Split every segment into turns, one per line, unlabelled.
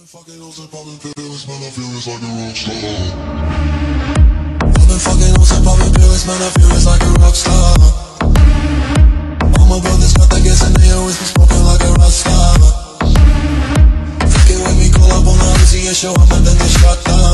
fucking hoes and popping pills, man, I feel it's like a rockstar. I've been fucking hoes and popping pills, man, I feel it's like a rockstar. All my brothers got that gas and they always be smoking like a rockstar. Fucking with me, call up on the Uzi and show up and then they shot down.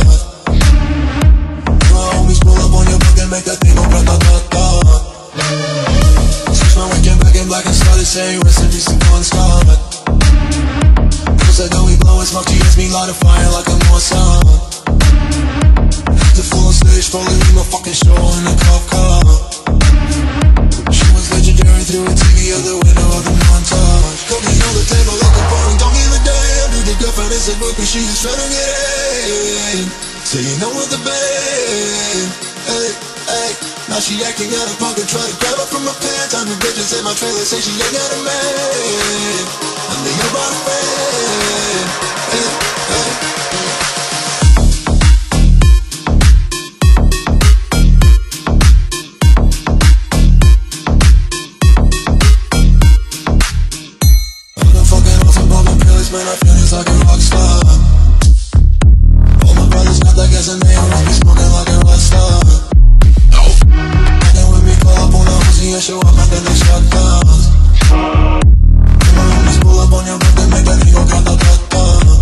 My homies pull up on your block and make that thing go grata-ta-ta. Switch my weekend back in black and started saying recipes to one star. Said that we blowin' smoke, she hits me light a fire like I'm on sun. The full on stage, probably leave my fucking show in a cop car. She was legendary through a TV out the window of the montage. Cooking on the table like a bone, don't give a damn. Dude, the girlfriend is a book and she is trying to get in. So you know with the band, hey, hey. Now she acting out of pocket, try to grab her from my pants. I'm the bitches in my trailer, say she ain't got a man. And they ain't about a fan, hey, hey. I've been fucking off and popping pills, man, I feel it's like a rockstar. All my brothers got that gas and they always be smoking like a rockstar. Fucking with me, call up on the Uzi and show up and then they shot down. My homies pull up on your block and make that thing go grata-ta-ta.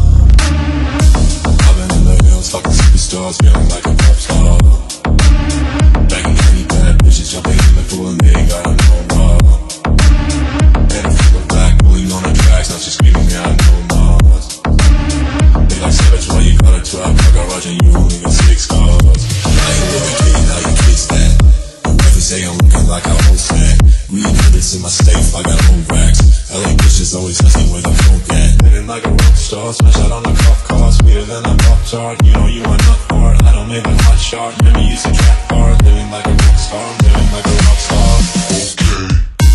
I've been in the hills, fucking superstars, feeling like a pop star. Banging any bad bitches, jumping in the pool and they ain't got no more. Head full of black, bullying on the tracks, now she's screaming out no more. They like Savage, why you got a 12 car garage and you only got 6 cars? I ain't living kid, now you kids that. Whoever say I'm looking like a whole snack. Green habits in my safe, I got no racks. LA bitches always ask me where the phone at. Living like a rockstar, smash out on a cop car. Sweeter than a pop chart, you know you are not hard. I don't make a hot shot, never use a track bar. Living like a rockstar, living like a rockstar. Okay.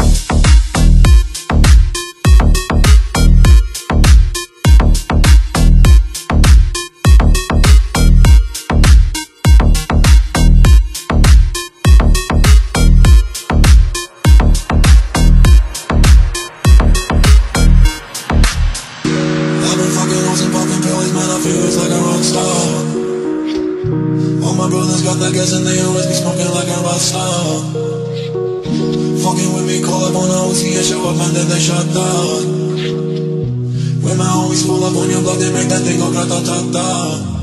All my brothers got that gas and they always be smoking like a rockstar. Fucking with me, call up on the Uzi and show up and then they shot down. When my homies pull up on your block, they make that thing go grata-ta-ta.